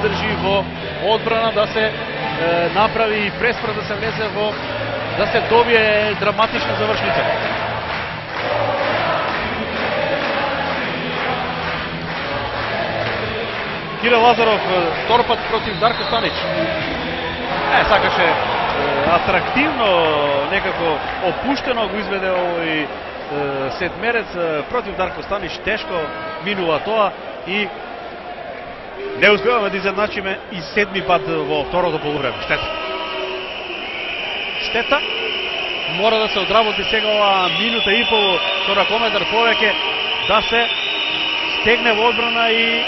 издржи во одбрана, да се направи преспор, да се влезе во, да се добие драматична завршница. Кирил Лазаров втор пат против Дарко Станич. Сакаше атрактивно, некако опуштено го изведе овој седмерец против Дарко Станич. Тешко минува тоа и не успеваме да изедначиме и седми пат во второто полувреме. Штета. Мора да се одработи сега ова минута и пол со ракометар повеќе, да се стегне во одбрана и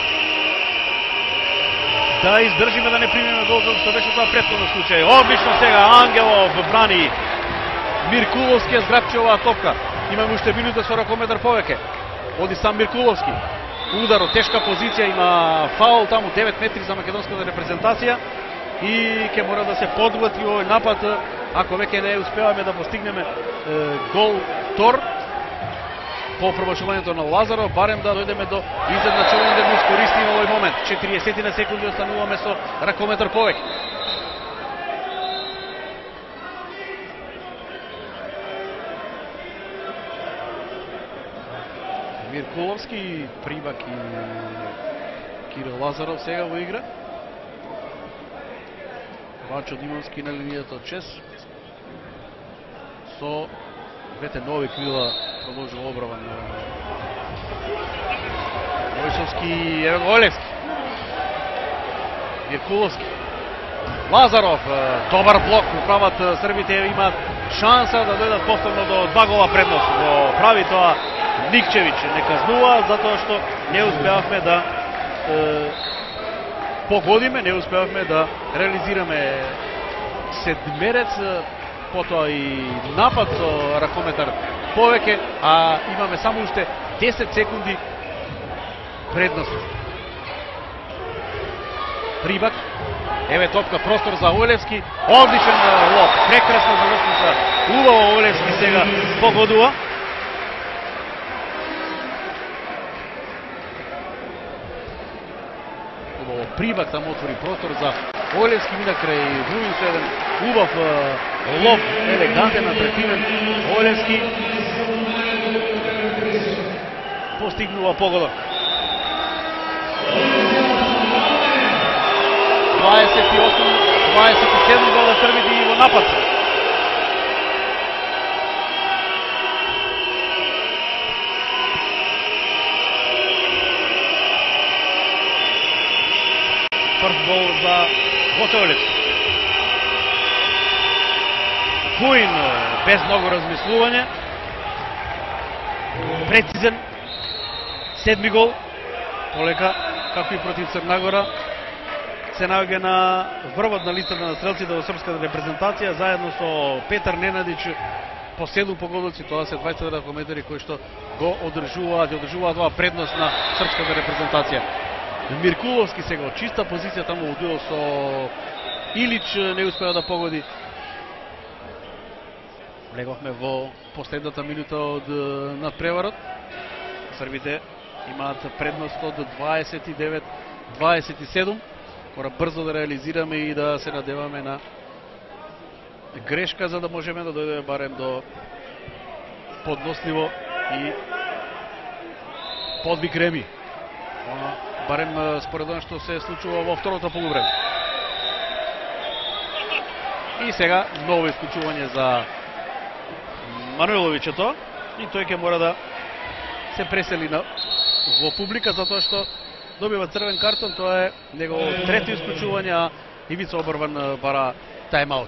да издржиме да не примиме гол, што беше тоа претходно случај. Одлично сега Ангелов брани. Миркуловски ја зграбчи оваа топка. Имаме уште минута со ракометар повеќе. Оди сам Миркуловски. Удар од тешка позиција, има фаул таму 9 метри за македонската репрезентација и ќе мора да се подвати овој напад ако веќе не успеваме да постигнеме гол втор по промашувањето на Лазаров, барем да дојдеме до изедначување, да го искористиме овој момент. 40 на секунди остануваме со ракометар повеќе. Миркуловски, Прибак и Кирил Лазаров сега во игра. Вачо Димовски на линијата од 6. Со двете нови крила продолжува обрава на Војшовски, Олевски. Миркуловски. Лазаров, добар блок, прават србите, имаат шанса да дојдат повторно до 2 гола предност. Го прави тоа Никчевич, не казнува затоа што не успеавме да погодиме, не успеавме да реализираме седмерец, потоа и напад со ракометар повеќе, а имаме само уште 10 секунди предност. Прибак, еве топка, простор за Олевски, одличен лоп, прекрасна завршница, убаво Олевски сега погодува. Прибак таму отвори простор за Олевски, мина крај Вујинсо, еден убав лоп, елегантен, атрактивен. Олевски постигнува погода. 28-27 гола србите и во напад. Прв гол за Гоце Олевски. Вуин без многу размислување. Прецизен. Седми гол. Полека, како и против Црнагора, се наоѓа на врвот на листата на стрелците во српската репрезентација, заедно со Петар Ненадич по 7 погодоци. Тоа се 20 ракометари кои што го одржуваат оваа предност на српската репрезентација. Миркуловски сега од чиста позиција таму во дуел со Илич не успеа да погоди. Влеговме во последната минута од надпреварот. Србите имаат предност од 29-27. Мора брзо да реализираме и да се надеваме на грешка за да можеме да дојдеме барем до подносливо и подвиг реми. Барем според она што се случува во второто полувреме. И сега ново исклучување за Мануиловичето и тој ќе мора да се пресели во публика затоа што добива црвен картон. Тоа е негово трето исклучување, а Ивица Обрван бара тајм-аут.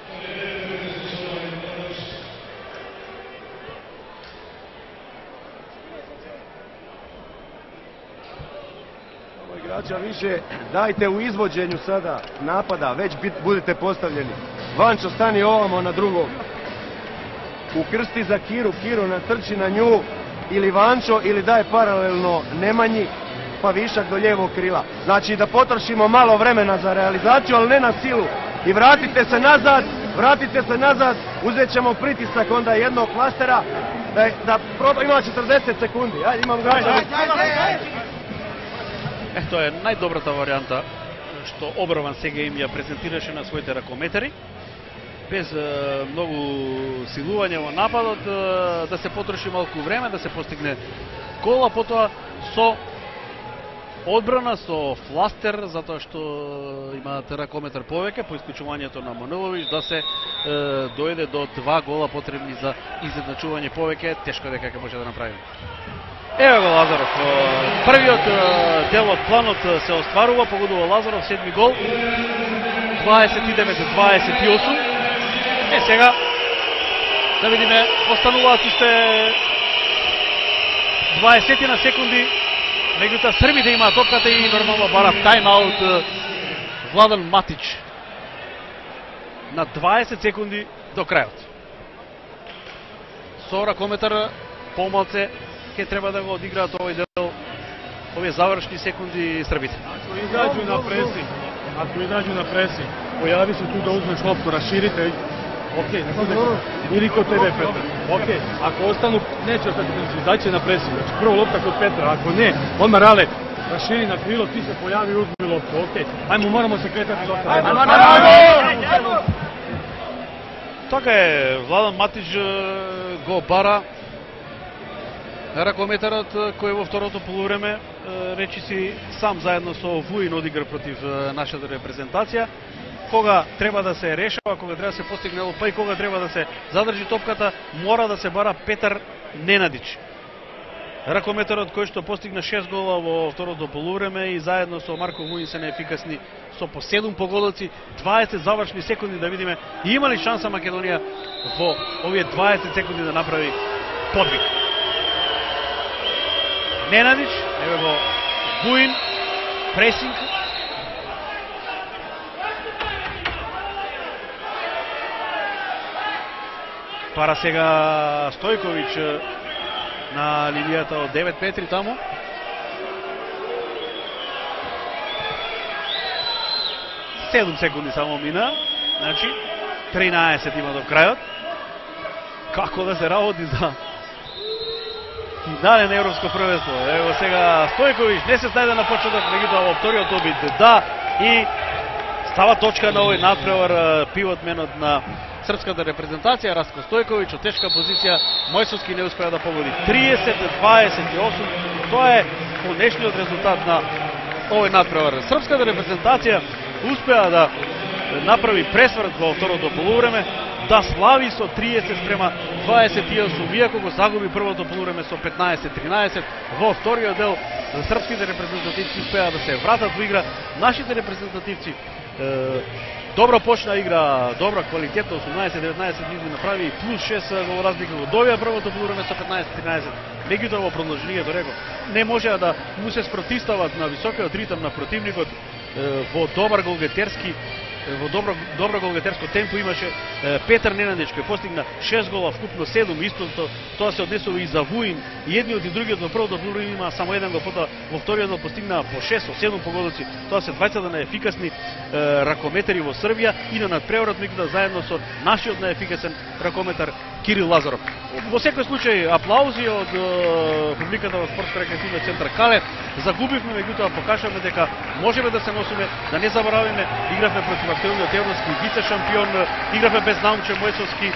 Igrača više dajte u izvođenju sada napada, već budete postavljeni. Vančo stani ovamo na drugog. Ukrsti za Kiru, Kiro natrči na nju, ili Vančo ili daj paralelno Nemanji, pa višak do lijevog krila. Znači da potrošimo malo vremena za realizaciju, ali ne na silu. I vratite se nazad, uzet ćemo pritisak onda jednog klastera, ima 40 sekundi. Ajde, imam ga. Тоа е најдобрата варијанта што Обрван сега им ја презентираше на своите ракометари. Без многу силување во нападот, да се потроши малку време, да се постигне гол, а потоа со одбрана, со фластер, затоа што имаат ракометар повеќе, по исклучувањето на Маниловиќ, да се дојде до 2 гола потребни за изедначување повеќе, тешко дека ќе може да направи. Ево го Лазаров, првиот дел од планот се остварува, погодува Лазаров, 7 гол, 29-28. Сега, да видиме, остануваат уште 20 на секунди, меѓутоа србите имаат топката и нормално барат тајм-аут Владан Матич на 20 секунди до крајот. Со ракометар помалце ќе треба да го одиграат овој дел, овие завршни секунди србите. Ако израđu на преси, појави се ту да узмеш лопту, расширите. Океј, или кod тебе Петар. Океј, ако остану, неće остати преси, иzađe на преси. Значи прво лопта кod Петра, ако не, одма Рале расшири на крило, ти се појави и узми лопту. Океј, ајмо, морамо се кретати до крај. Така е, Владан Матич го бара ракометарот кој во второто полувреме речиси сам заедно со Вуин одигра против нашата репрезентација. Кога треба да се решава, кога треба да се постигне, па и кога треба да се задржи топката, мора да се бара Петар Ненадич. Ракометарот кој што постигна 6 гола во второто полувреме и заедно со Марко Вуин се неефикасни со по 7 погодоци, 20 завршни секунди, да видиме има ли шанса Македонија во овие 20 секунди да направи подвиг. Ненадич, еве го Вуин, пресинг. Пара сега Стојковиќ на линијата од 9 метри таму. Седум секунди само мина, значи 13 има до крајот. Како да се работи за финален европско првенство. Ево сега Стојковиќ не се снајде на почеток, меѓутоа во вториот обид да, и става точка на овој надпревар пивотменот на српската репрезентација Растко Стојковиќ од тешка позиција. Мојсовски не успеа да погоди. 30-28. Тоа е конечниот резултат на овој надпревар. Српската репрезентација успеа да направи пресврт во второто полувреме, да слави со 30 спрема 28, иако го загуби првото полувреме со 15-13. Во вториот дел српските репрезентативци успеа да се вратат во игра. Нашите репрезентативци добро почна игра, добра квалитета, 18-19 минути направи плюс 6 во разлика во довија првото полувреме со 15-13. Меѓутоа во продолжението реков, не можеа да му се спротивстават на високиот ритам на противникот во добар голгетерски, во добро голгетерско темпо имаше Петар Ненадич кој постигна 6 гола, вкупно 7, истото тоа се однесува и за Вуин, и едниот и другиот во првото полувреме има само еден гол, потоа во вториот дел постигна по 6 со 7 погодоци. Тоа се двајцата наефикасни ракометари во Србија и на надпреварот меѓутоа заедно со нашиот наефикасен ракометар Кирил Лазаров. Во секој случај аплаузи од публиката во спортско-рекреативниот центар Кале. Загубивме, меѓутоа покажавме дека можеме да се носиме, да не заборавиме, игравме против актуелниот европски вице шампион, игравме без Наумче Мојсовски,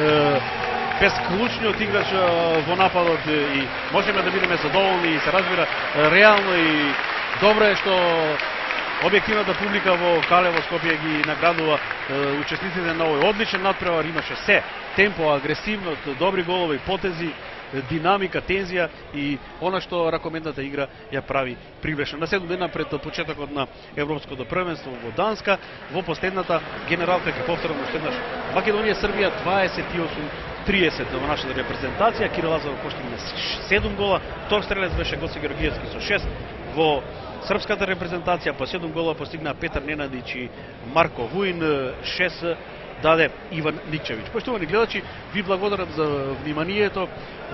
без клучниот играч во нападот и можеме да бидеме задоволни и се разбира реално и добро е што објективната публика во Кале во Скопје ги наградува учесниците на овој одличен надпревар. Имаше се темпо, агресивност, добри голови, потези, динамика, тензија и она што ракометната игра ја прави привлечна. На 7 дена пред почетокот на европското првенство во Данска, во последната генералка ќе повторам уште еднаш. Македонија Србија 28-30 во нашата репрезентација. Кирил Лазаров постигна 7 гола, втор стрелец беше Гоце Георгиевски со 6. Во српската репрезентација по 7 гола постигна Петар Ненадич и Марко Вуин, 6 даде Иван Никчевиќ. Поштовани гледачи, ви благодарам за вниманието.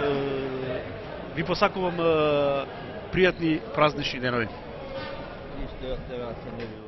Ви посакувам пријатни празнични денови.